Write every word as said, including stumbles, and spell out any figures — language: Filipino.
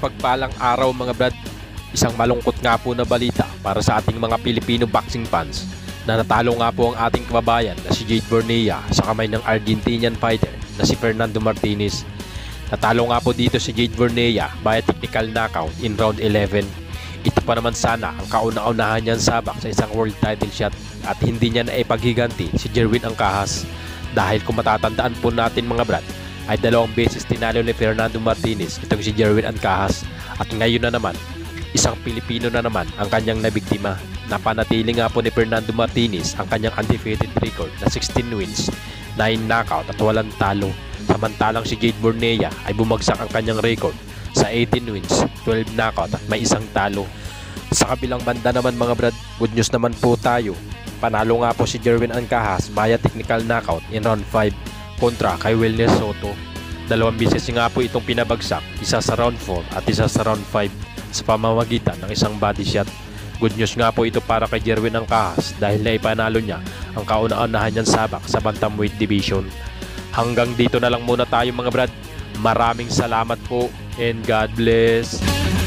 mapagpalang araw mga brad. Isang malungkot nga po na balita para sa ating mga Pilipino boxing fans na natalo nga po ang ating kababayan na si Jade Bornea sa kamay ng Argentinian fighter na si Fernando Martinez. Natalo nga po dito si Jade Bornea via technical knockout in round eleven. Ito pa naman sana ang kauna-unahan niyang sabak sa isang world title shot at hindi niya na ipaghiganti si Jerwin Angcahas. Dahil kung matatandaan po natin mga brad, ay dalawang beses tinalo ni Fernando Martinez itong si Jerwin Angcahas at ngayon na naman isang Pilipino na naman ang kanyang nabiktima. Napanatili nga po ni Fernando Martinez ang kanyang undefeated record na sixteen wins, nine knockout at walang talo. Samantalang si Jade Bornea ay bumagsak ang kanyang record sa eighteen wins, twelve knockout at may isang talo. Sa kabilang banda naman mga brad, good news naman po tayo. Panalo nga po si Jerwin Angcahas via technical knockout in round five kontra kay Wilner Soto. Dalawang beses nga po itong pinabagsak, isa sa round four at isa sa round five sa pamamagitan ng isang body shot. Good news nga po ito para kay Jerwin Angcahas dahil naipanalo niya ang kauna-unahan niyang sabak sa bantamweight division. Hanggang dito na lang muna tayo mga brad. Maraming salamat po and God bless.